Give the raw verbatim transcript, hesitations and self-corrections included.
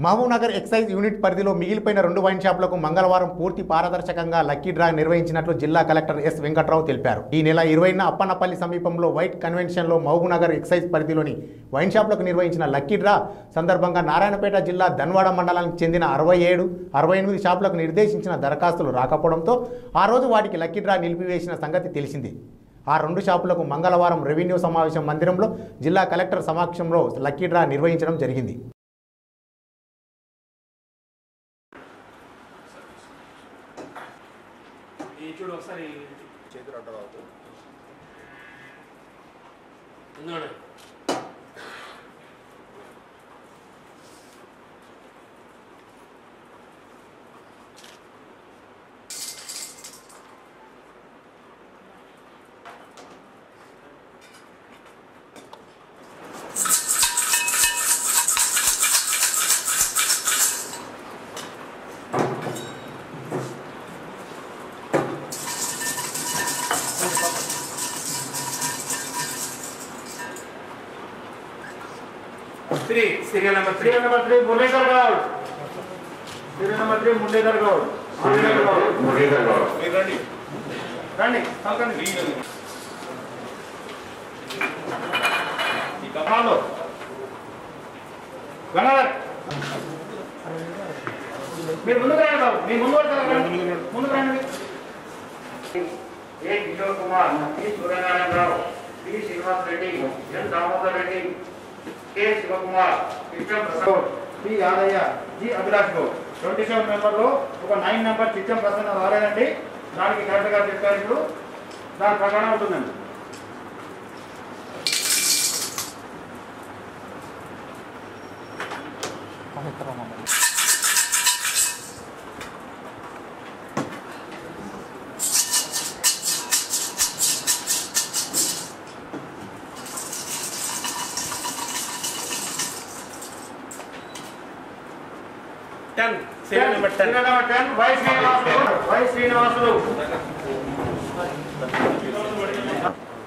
Mahabubnagar excise unit పరిధిలో మిగిలిపోయిన రెండు వైన్ షాపులకు మంగళవారం పూర్తి పారదర్శకంగా లక్కీ డ్రా నిర్వహించినట్లు జిల్లా కలెక్టర్ ఎస్ వెంకట్రావు తెలిపారు. ఈ నెల ఇరవైన అప్పన్నపల్లి సమీపంలో వైట్ కన్వెన్షన్లో మహబూబ్నగర్ ఎక్సైజ్ పరిధిలోని వైన్ షాపులకు నిర్వహించిన లక్కీ డ్రా సందర్భంగా నారాయణపేట జిల్లా ధన్వాడ మండలానికి చెందిన అరవై ఏడు అరవై ఎనిమిది షాపులకు నిర్దేశించిన దరఖాస్తులు రాకపోవడంతో ఆ రోజు వాటికి లక్కీ డ్రా నిలిపివేసిన సంగతి తెలిసింది. ఆ రెండు షాపులకు మంగళవారం రెవెన్యూ సమావేశం మందిరంలో జిల్లా కలెక్టర్ సమక్షంలో లక్కీ డ్రా నిర్వహించడం జరిగింది. చూడు ఒకసారి చేతులు అడ్డరావు Three, serial number three. Serial number three, Murlidhar Gaur. Serial number three, Murlidhar Gaur. Murlidhar Gaur. Murlidhar Gaur. Rani. Rani. Falcon. Kamalo. Ganar. మీరు ముందుకు రండి బాబు. మీ ముందు రండి. ముందుకు రండి. ఏ Kishore Kumar, E Suryanarayana Rao, P Srinivas Reddy, N Damodar Reddy, K Shivakumar, Chitram Prasad, T Yadaiah, G Abhilash Goud. Twenty seven మెంబర్లో ఒక nine number చిత్రం ప్రసన్న రాలేదండి. దానికి కరెక్ట్గా చెప్పారు. ఇప్పుడు దాని ప్రకారం ఉంటుందండి. ten, serial number ten. Serial number ten, Y Srinivasulu. Y Srinivasulu.